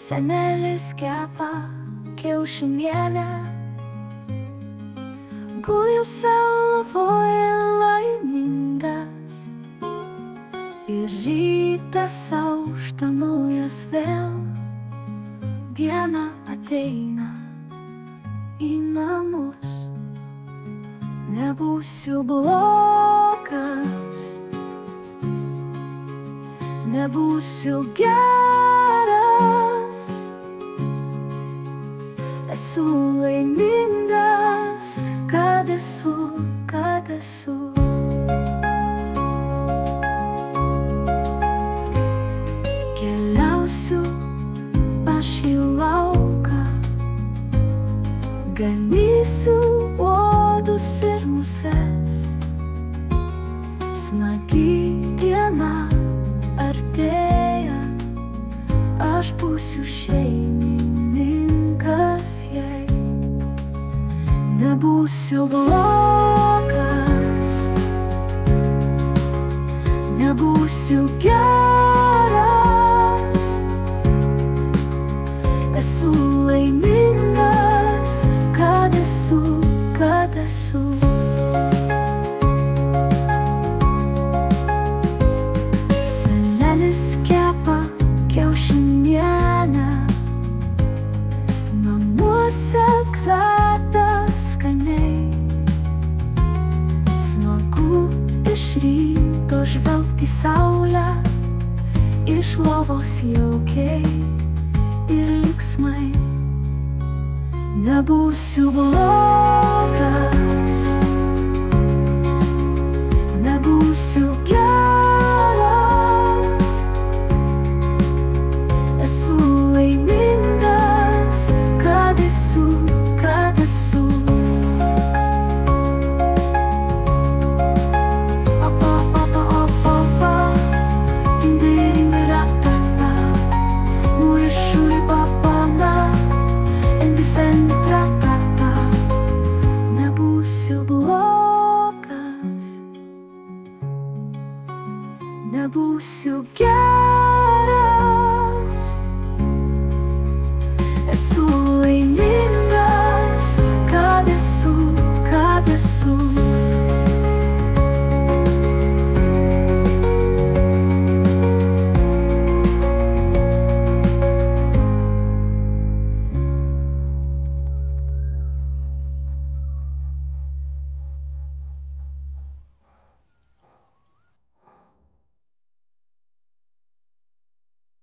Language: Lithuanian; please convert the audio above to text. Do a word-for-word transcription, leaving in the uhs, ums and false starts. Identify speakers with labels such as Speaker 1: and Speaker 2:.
Speaker 1: Senelis kepa kiaušinienę, guliu sau lovoje laimingas, ir rytas aušta naujas vėl, diena ateina į namus. Nebūsiu blogas, nebūsiu geras, esu laimingas, kad esu, kad esu. Keliausiu aš į lauką, ganysiu uodus ir muses. Smagi diena artėja, aš būsiu šeimininkas jai. Nebūsiu blogas, nebūsiu geras, esu laimingas, kad esu, kad esu. Senelis kepa kiaušinienę, namuose kvepia skaniai. Smagu iš ryto žvelgti saulę, iš lovos jaukiai ir linksmai. Nebūsiu blogas,